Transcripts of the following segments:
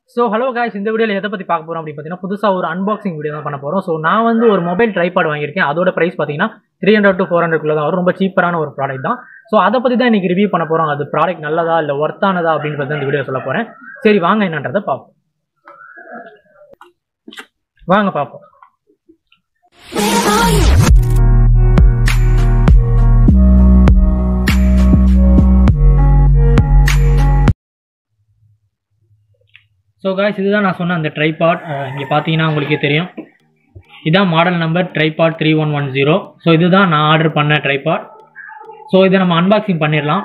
So hello guys, இந்த வீடியோவில் எதை பற்றி பார்க்க போகிறோம் அப்படின்னு பார்த்தீங்கன்னா புதுசாக ஒரு அன்பாக்சிங் வீடியோ தான் பண்ண போகிறோம். ஸோ நான் வந்து ஒரு மொபைல் ட்ரைபாட் வாங்கியிருக்கேன். அதோட ப்ரைஸ் பார்த்தீங்கன்னா 300 to 400 தான் வரும். ரொம்ப சீப்பரான ஒரு ப்ராடக்ட் தான். ஸோ அதை பற்றி தான் இன்றைக்கி ரிவ்யூ பண்ண போகிறோம். அது ப்ராடக்ட் நல்லதா இல்லை ஒர்த்தானதா அப்படின்னு பற்றி இந்த வீடியோ சொல்ல போகிறேன். சரி வாங்க என்னன்றதை பார்ப்போம். வாங்க பார்ப்போம். ஸோ காய்ஸ், இதுதான் நான் சொன்ன அந்த ட்ரைபாட். இங்கே பார்த்தீங்கன்னா உங்களுக்கே தெரியும், இதுதான் மாடல் நம்பர் ட்ரைபாட் 3110. ஸோ இதுதான் நான் ஆர்டர் பண்ண ட்ரைபாட். ஸோ இதை நம்ம அன்பாக்சிங் பண்ணிடலாம்.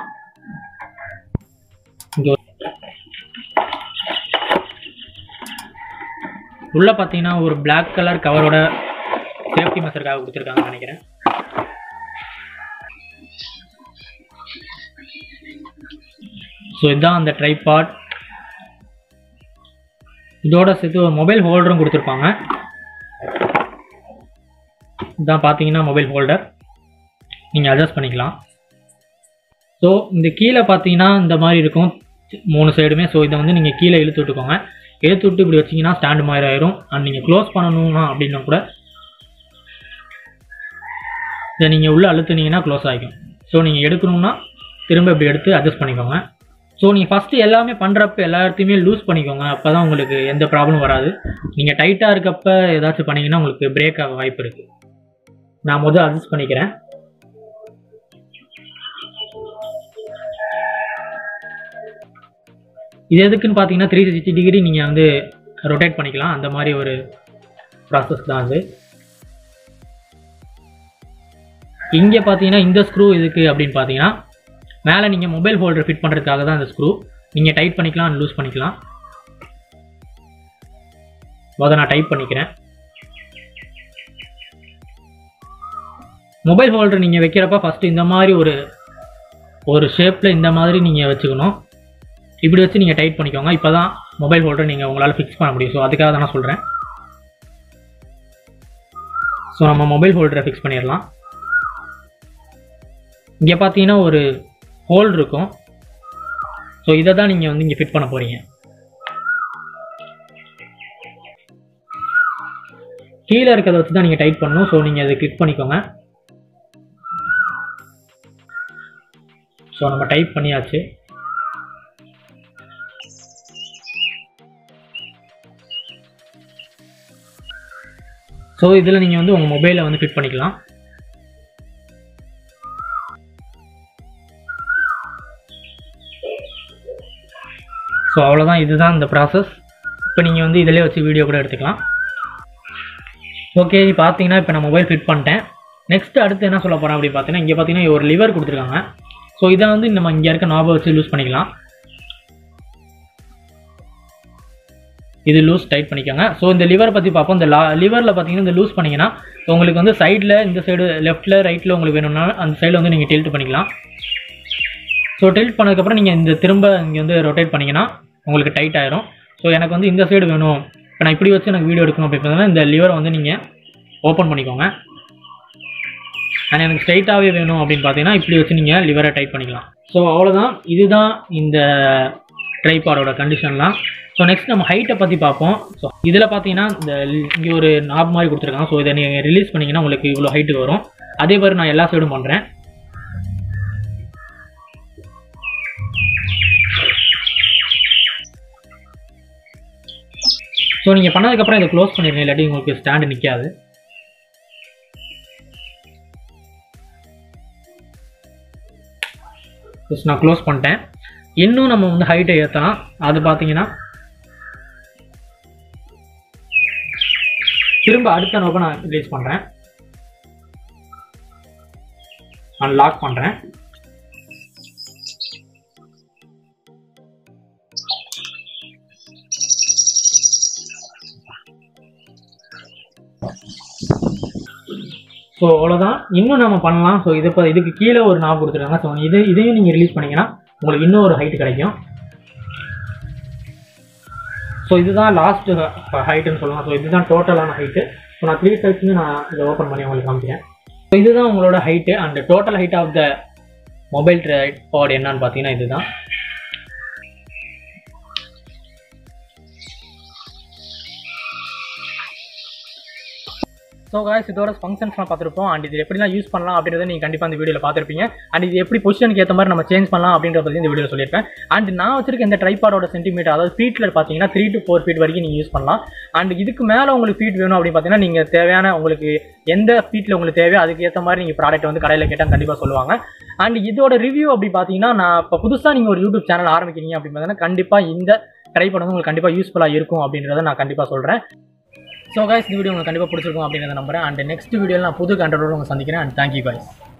உள்ளே பார்த்தீங்கன்னா ஒரு பிளாக் கலர் கவரோட சேஃப்டி மெஷருக்காக கொடுத்துருக்காங்கன்னு நினைக்கிறேன். ஸோ இதுதான் அந்த ட்ரைபாட். இதோட சேர்த்து ஒரு மொபைல் ஹோல்டரும் கொடுத்துருப்பாங்க. இதான் பார்த்தீங்கன்னா மொபைல் ஹோல்டர், நீங்கள் அட்ஜஸ்ட் பண்ணிக்கலாம். ஸோ இந்த கீழே பார்த்தீங்கன்னா இந்த மாதிரி இருக்கும் 3 சைடுமே. ஸோ இதை வந்து நீங்கள் கீழே இழுத்து விட்டுக்கோங்க. இழுத்து விட்டு இப்படி வச்சிங்கன்னா ஸ்டாண்டு மாதிரி ஆயிரும். அண்ட் நீங்கள் க்ளோஸ் பண்ணணும்னா அப்படின்னா கூட இதை நீங்கள் உள்ளே அழுத்துனீங்கன்னா க்ளோஸ் ஆகிக்கும். ஸோ நீங்கள் எடுக்கணும்னா திரும்ப இப்படி எடுத்து அட்ஜஸ்ட் பண்ணிக்கோங்க. ஸோ நீங்கள் ஃபஸ்ட்டு எல்லாமே பண்ணுறப்ப எல்லாத்தையுமே லூஸ் பண்ணிக்கோங்க. அப்போ தான் உங்களுக்கு எந்த ப்ராப்ளம் வராது. நீங்கள் டைட்டாக இருக்கப்ப ஏதாச்சும் பண்ணிங்கன்னா உங்களுக்கு பிரேக் ஆக வாய்ப்பு இருக்குது. நான் முதல் அட்ஜஸ்ட் பண்ணிக்கிறேன். இது எதுக்குன்னு பார்த்தீங்கன்னா 360 டிகிரி நீங்கள் வந்து ரொட்டேட் பண்ணிக்கலாம். அந்த மாதிரி ஒரு ப்ராசஸ் தான் அது. இங்கே பார்த்தீங்கன்னா இந்த ஸ்க்ரூ எதுக்கு அப்படின்னு பார்த்தீங்கன்னா, மேலே நீங்கள் மொபைல் ஹோல்டர் ஃபிட் பண்ணுறதுக்காக தான் அந்த ஸ்க்ரூ. நீங்கள் டைட் பண்ணிக்கலாம், லூஸ் பண்ணிக்கலாம். அதை நான் டைட் பண்ணிக்கிறேன். மொபைல் ஹோல்டர் நீங்கள் வைக்கிறப்ப ஃபஸ்ட்டு இந்த மாதிரி ஒரு ஷேப்பில் இந்த மாதிரி நீங்கள் வச்சுக்கணும். இப்படி வச்சு நீங்கள் டைட் பண்ணிக்கோங்க. இப்போ தான் மொபைல் ஹோல்டர் நீங்கள் உங்களால் ஃபிக்ஸ் பண்ண முடியும். ஸோ அதுக்காக தான் நான் சொல்கிறேன். ஸோ நம்ம மொபைல் ஹோல்டரை ஃபிக்ஸ் பண்ணிடலாம். இங்கே பார்த்தீங்கன்னா ஒரு ஹோல் இருக்கும். ஸோ இதை தான் நீங்கள் வந்து இங்கே ஃபிட் பண்ண போகிறீங்க. கீழே இருக்கிறத வச்சு தான் நீங்கள் டைட் பண்ணணும். ஸோ நீங்கள் அதை கிளிக் பண்ணிக்கோங்க. ஸோ நம்ம டைப் பண்ணியாச்சு. ஸோ இதில் நீங்கள் வந்து உங்கள் மொபைலை வந்து ஃபிட் பண்ணிக்கலாம். ஸோ அவ்வளோதான், இதுதான் இந்த ப்ராசஸ். இப்போ நீங்கள் வந்து இதிலே வச்சு வீடியோ கூட எடுத்துக்கலாம். ஓகே, பார்த்தீங்கன்னா இப்போ நான் மொபைல் ஃபிட் பண்ணிட்டேன். நெக்ஸ்ட் அடுத்து என்ன சொல்ல போகிறேன் அப்படின்னு பார்த்தீங்கன்னா, இங்கே பார்த்தீங்கன்னா ஒரு லிவர் கொடுத்துருக்காங்க. ஸோ இதை வந்து நம்ம இங்கே இருக்க நாபை வச்சு லூஸ் பண்ணிக்கலாம். இது லூஸ் டைட் பண்ணிக்கோங்க. ஸோ இந்த லிவரை பற்றி பார்ப்போம். இந்த லிவரில் பார்த்தீங்கன்னா இந்த லூஸ் பண்ணிங்கன்னா உங்களுக்கு வந்து சைடில் இந்த சைடு லெஃப்ட்டில் ரைட்டில் உங்களுக்கு வேணும்னா அந்த சைடில் வந்து நீங்கள் டில்ட் பண்ணிக்கலாம். ஸோ டில்ட் பண்ணதுக்கப்புறம் நீங்கள் இந்த திரும்ப இங்கே வந்து ரொட்டேட் பண்ணிங்கன்னா உங்களுக்கு டைட் ஆயிரும். ஸோ எனக்கு வந்து இந்த சைடு வேணும், இப்போ நான் இப்படி வச்சு எனக்கு வீடியோ எடுக்கணும் அப்படின்னு பார்த்தீங்கன்னா இந்த லிவரை வந்து நீங்கள் ஓப்பன் பண்ணிக்கோங்க. அண்ட் எனக்கு ஸ்ட்ரைட்டாகவே வேணும் அப்படின்னு பார்த்தீங்கன்னா இப்படி வச்சு நீங்கள் லிவரை டைட் பண்ணிக்கலாம். ஸோ அவ்வளோதான், இதுதான் இந்த ட்ரைபாடோட கண்டிஷன்லாம். ஸோ நெக்ஸ்ட் நம்ம ஹைட்டை பற்றி பார்ப்போம். ஸோ இதில் பார்த்தீங்கன்னா இங்கே ஒரு நாப் மாதிரி கொடுத்துருக்காங்க. ஸோ இதை நீங்கள் ரிலீஸ் பண்ணிங்கன்னா உங்களுக்கு இவ்வளோ ஹைட்டு வரும். அதே மாதிரி நான் எல்லா சைடும் பண்ணுறேன். ஸோ நீங்கள் பண்ணதுக்கப்புறம் இதை க்ளோஸ் பண்ணிடுங்க, இல்லாட்டி உங்களுக்கு ஸ்டாண்டு நிற்காது. ஸோ நான் க்ளோஸ் பண்ணிட்டேன். இன்னும் நம்ம வந்து ஹைட்டை ஏற்றலாம். அது பார்த்தீங்கன்னா திரும்ப அடுத்த நோக்கை நான் ரிலீஸ் பண்ணுறேன், நான் லாக் பண்ணுறேன். ஸோ அவ்வளோதான், இன்னும் நம்ம பண்ணலாம். ஸோ இதுக்கு கீழே ஒரு நாப் கொடுத்துருக்காங்க. ஸோ இதையும் நீங்கள் ரிலீஸ் பண்ணிங்கன்னா உங்களுக்கு இன்னும் ஒரு ஹைட்டு கிடைக்கும். ஸோ இதுதான் லாஸ்ட் ஹைட்டுன்னு சொல்லலாம். ஸோ இதுதான் டோட்டலான ஹைட்டு. ஸோ நான் 3 சைட்ஸுமே நான் இதை ஓப்பன் பண்ணி உங்களுக்கு காமிக்கிறேன். ஸோ இதுதான் உங்களோட height. And total height of the mobile tripod என்னன்னு பார்த்தீங்கன்னா இதுதான். ஸோ guys இதோட ஃபங்க்ஷன்ஸ்லாம் பார்த்துருப்போம் அண்ட் இது எப்படிலாம் யூஸ் பண்ணலாம் அப்படின்றத நீங்கள் கண்டிப்பாக இந்த வீடியோவில் பார்த்துருப்பீங்க அண்ட் இது எப்படி பொசிஷனுக்கு ஏற்ற மாதிரி நம்ம சேஞ்ச் பண்ணலாம் அப்படின்ற பற்றி இந்த வீடியோ சொல்லியிருப்பேன் அண்ட் நான் வச்சிருக்க இந்த ட்ரைபாடோட சென்டிமீட்டர் அதாவது ஃபீட்டில் பார்த்தீங்கன்னா 3 to 4 feet வரைக்கும் நீங்கள் யூஸ் பண்ணலாம் அண்ட் இதுக்கு மேலே உங்களுக்கு ஃபீட் வேணும் அப்படின்னு பார்த்தீங்கன்னா நீங்கள் தேவையான உங்களுக்கு எந்த ஃபீட்டில் உங்களுக்கு தேவையோ அதுக்கு ஏற்ற மாதிரி நீங்கள் ப்ராடக்ட் வந்து கடையில் கேட்டால் கண்டிப்பாக சொல்லுவாங்க அண்ட் இதோட ரிவ்யூ அப்படி பார்த்தீங்கன்னா நான் இப்போ புதுசாக நீங்கள் ஒரு யூடியூப் சேனல் ஆரம்பிக்கிறீங்க அப்படின்னு பார்த்தீங்கன்னா கண்டிப்பாக இந்த ட்ரைபாட் வந்து உங்களுக்கு கண்டிப்பாக யூஸ்ஃபுல்லாக இருக்கும் அப்படின்றத நான் கண்டிப்பாக சொல்கிறேன் ஸோ guys இந்த வீடியோ உங்களுக்கு கண்டிப்பாக பிடிச்சிருக்கும் அப்படின்றத நம்புறேன் அண்ட் நெக்ஸ்ட் வீடியோவில் நான் புது கண்டென்ட்டோட உங்களை சந்திக்கிறேன் அண்ட் தேங்க்யூ guys